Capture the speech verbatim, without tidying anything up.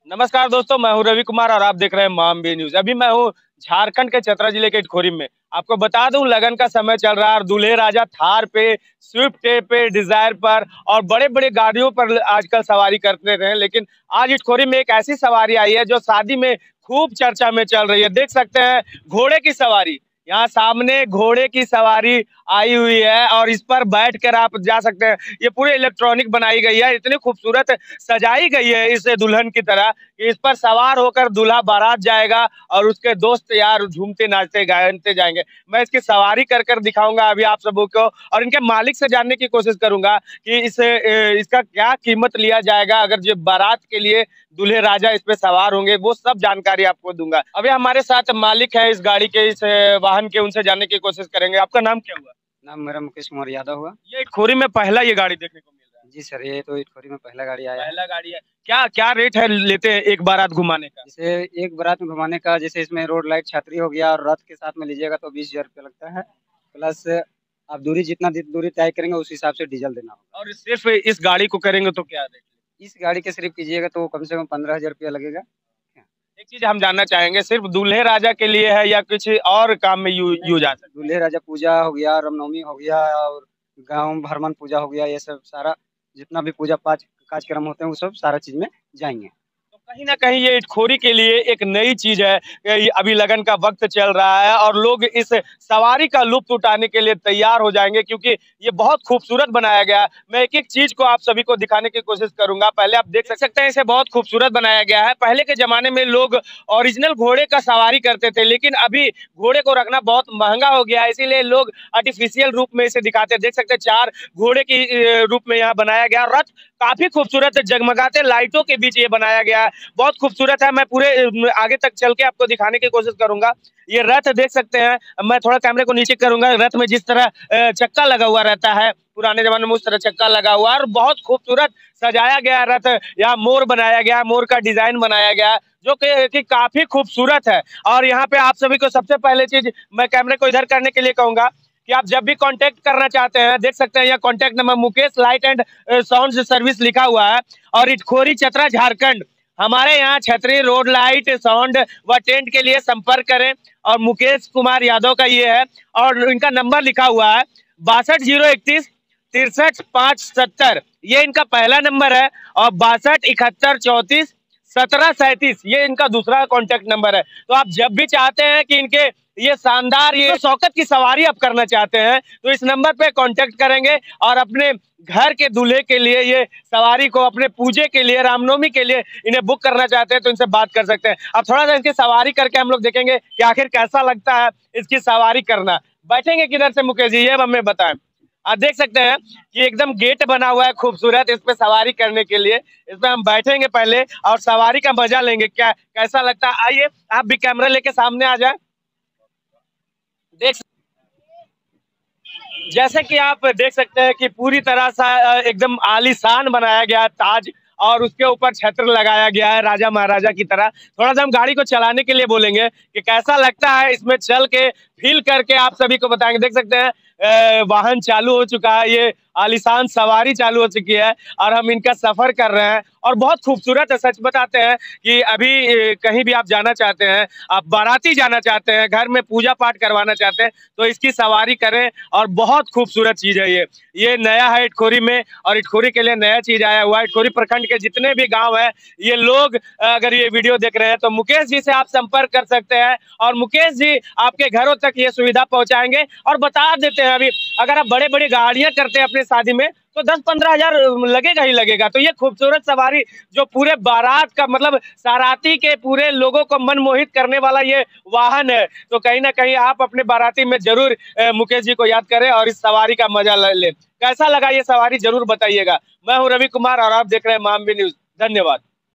नमस्कार दोस्तों, मैं हूं रवि कुमार और आप देख रहे हैं माम बी न्यूज। अभी मैं हूं झारखंड के चतरा जिले के इटखोरी में। आपको बता दूं, लगन का समय चल रहा है और दूल्हे राजा थार पे, स्विफ्ट पे, डिजायर पर और बड़े बड़े गाड़ियों पर आजकल सवारी करते रहे। लेकिन आज इटखोरी में एक ऐसी सवारी आई है जो शादी में खूब चर्चा में चल रही है। देख सकते हैं घोड़े की सवारी, यहाँ सामने घोड़े की सवारी आई हुई है और इस पर बैठकर आप जा सकते हैं। ये पूरे इलेक्ट्रॉनिक बनाई गई है, इतनी खूबसूरत सजाई गई है इस दुल्हन की तरह कि इस पर सवार होकर दूल्हा बारात जाएगा और उसके दोस्त यार झूमते नाचते गाते जाएंगे। मैं इसकी सवारी कर कर दिखाऊंगा अभी आप सबों को और इनके मालिक से जानने की कोशिश करूंगा कि इस इसका क्या कीमत लिया जाएगा अगर जो बारात के लिए दूल्हे राजा इस पे सवार होंगे, वो सब जानकारी आपको दूंगा। अभी हमारे साथ मालिक है इस गाड़ी के, इस वाहन के, उनसे जानने की कोशिश करेंगे। आपका नाम क्या हुआ? नाम मेरा मुकेश कुमार यादव हुआ। ये इटखोरी में पहला ये गाड़ी देखने को मिल रहा है? जी सर, ये तो इटखोरी में पहला गाड़ी आया है। पहला गाड़ी है। क्या क्या रेट है लेते हैं एक बारात घुमाने का? जैसे एक बारात में घुमाने का, जैसे इसमें रोड लाइट छतरी हो गया और रथ के साथ में लीजिएगा तो बीस हजार रुपया लगता है। प्लस आप दूरी जितना दूरी तय करेंगे उस हिसाब से डीजल देना होगा। और सिर्फ इस गाड़ी को करेंगे तो क्या रेट? इस गाड़ी के सिर्फ कीजिएगा तो कम से कम पंद्रह हजार रुपया लगेगा। एक चीज हम जानना चाहेंगे, सिर्फ दूल्हे राजा के लिए है या कुछ और काम में यू, यूज आता है? दूल्हे राजा पूजा हो गया, रामनवमी हो गया और गाँव भरमन पूजा हो गया, ये सब सारा जितना भी पूजा पाठ कार्यक्रम होते हैं वो सब सारा चीज में जाएंगे। कहीं ना कहीं ये इटखोरी के लिए एक नई चीज है। अभी लगन का वक्त चल रहा है और लोग इस सवारी का लुत्फ उठाने के लिए तैयार हो जाएंगे क्योंकि ये बहुत खूबसूरत बनाया गया है। मैं एक एक चीज को आप सभी को दिखाने की कोशिश करूंगा। पहले आप देख सकते हैं इसे बहुत खूबसूरत बनाया गया है। पहले के जमाने में लोग ओरिजिनल घोड़े का सवारी करते थे, लेकिन अभी घोड़े को रखना बहुत महंगा हो गया है, इसीलिए लोग आर्टिफिशियल रूप में इसे दिखाते हैं। देख सकते हैं चार घोड़े की रूप में यहाँ बनाया गया। रथ काफी खूबसूरत जगमगाते लाइटों के बीच ये बनाया गया है, बहुत खूबसूरत है। मैं पूरे आगे तक चल के आपको दिखाने की कोशिश करूंगा। ये रथ देख सकते हैं, मैं थोड़ा कैमरे को नीचे करूंगा। रथ में जिस तरह चक्का लगा हुआ रहता है, पुराने जमाने में उस तरह चक्का लगा हुआ है और बहुत खूबसूरत सजाया गया रथ। यहाँ मोर बनाया गया, मोर का डिजाइन बनाया गया जो कि, कि काफी खूबसूरत है। और यहाँ पे आप सभी को सबसे पहले चीज मैं कैमरे को इधर करने के लिए कहूंगा कि आप जब भी कांटेक्ट करना चाहते हैं, देख सकते हैं यह contact number Mukesh light and sound service लिखा हुआ है और इटखोरी चतरा झारखंड। हमारे यहाँ छतरी रोड लाइट साउंड व टेंट के लिए संपर्क करें और मुकेश कुमार यादव का ये है और इनका नंबर लिखा हुआ है बासठ जीरो इकतीस तिरसठ पाँच सत्तर। ये इनका पहला नंबर है और बासठ इकहत्तर चौतीस सत्रह सैंतीस ये इनका दूसरा कॉन्टेक्ट नंबर है। तो आप जब भी चाहते हैं कि इनके ये शानदार ये शौकत की सवारी आप करना चाहते हैं तो इस नंबर पे कांटेक्ट करेंगे और अपने घर के दूल्हे के लिए ये सवारी को, अपने पूजे के लिए, रामनवमी के लिए इन्हें बुक करना चाहते हैं तो इनसे बात कर सकते हैं। अब थोड़ा सा इनकी सवारी करके हम लोग देखेंगे कि आखिर कैसा लगता है इसकी सवारी करना। बैठेंगे किधर से मुकेश जी, ये हमें बताएं। आप देख सकते हैं कि एकदम गेट बना हुआ है खूबसूरत, इस पे सवारी करने के लिए। इस पे हम बैठेंगे पहले और सवारी का मजा लेंगे, क्या कैसा लगता है। आइए आप भी कैमरा लेके सामने आ जाए। देख जैसे कि आप देख सकते हैं कि पूरी तरह से एकदम आलीशान बनाया गया है ताज और उसके ऊपर छत्र लगाया गया है राजा महाराजा की तरह। थोड़ा सा हम गाड़ी को चलाने के लिए बोलेंगे कि कैसा लगता है इसमें चल के, फील करके आप सभी को बताएंगे। देख सकते हैं वाहन चालू हो चुका है, ये आलीशान सवारी चालू हो चुकी है और हम इनका सफर कर रहे हैं और बहुत खूबसूरत है। सच बताते हैं कि अभी कहीं भी आप जाना चाहते हैं, आप बाराती जाना चाहते हैं, घर में पूजा पाठ करवाना चाहते हैं तो इसकी सवारी करें और बहुत खूबसूरत चीज है। ये ये नया है इटखोरी में और इटखोरी के लिए नया चीज आया हुआ है। इटखोरी प्रखंड के जितने भी गाँव है, ये लोग अगर ये वीडियो देख रहे हैं तो मुकेश जी से आप संपर्क कर सकते हैं और मुकेश जी आपके घरों तक ये सुविधा पहुंचाएंगे। और बता देते हैं, अभी अगर आप बड़े बड़ी गाड़ियां करते हैं अपने शादी में तो दस पंद्रह हजार लगेगा ही लगेगा। तो ये खूबसूरत सवारी जो पूरे बारात का मतलब साराती के पूरे लोगों को मन मोहित करने वाला ये वाहन है, तो कहीं ना कहीं आप अपने बाराती में जरूर मुकेश जी को याद करें और इस सवारी का मजा लें। कैसा लगा ये सवारी जरूर बताइएगा। मैं हूं रवि कुमार और आप देख रहे हैं माम बी न्यूज। धन्यवाद।